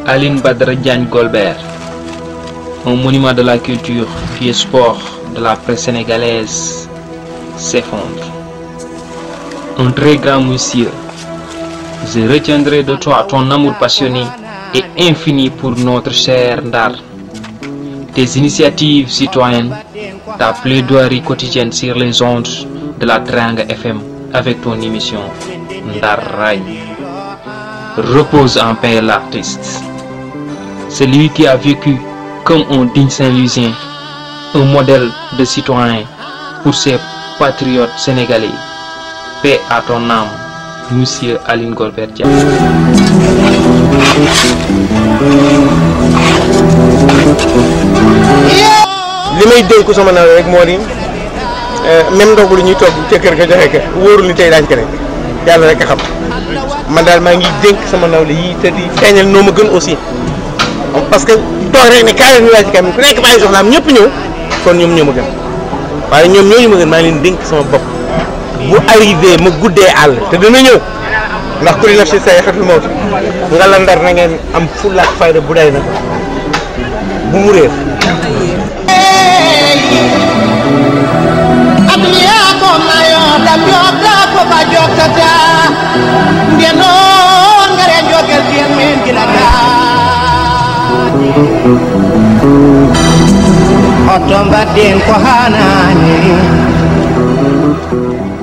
Aline Badara Diagne Golbert, un monument de la culture qui est sport de la presse sénégalaise, s'effondre. Un très grand monsieur, je retiendrai de toi ton amour passionné et infini pour notre cher Ndar. Tes initiatives citoyennes, ta plaidoirie quotidienne sur les ondes de la Teranga FM avec ton émission Ndar Ragne. Repose en paix l'artiste. C'est lui qui a vécu comme un digne Saint-Louisien, un modèle de citoyen pour ses patriotes sénégalais. Paix à ton âme, monsieur Aline Golbert Diagne. li may dénku sama naw rek moo di même ndogu lu ñuy togg ca kër ga joxe ka wóorul ni tey daañu ko rek yàlla rek a xam man daal maa ngi dénk sama naw la yii te di feeñal noo ma gën aussi parce que toog rek ne kaay ñu laaj ci kam ku nekk bàyyi soxlaam ñëpp ñëw kon ñoom ñoo ma gën waaye ñoom ñooñu ma gën maa ngi leen dénk sama bopp bu arrivé ma guddee àll te dina ñëw ndax ku li naf si say xatul mawti nga la Ndar na ngeen am fulla ak fayda bu day na bu mu réer Otomba den ko hanani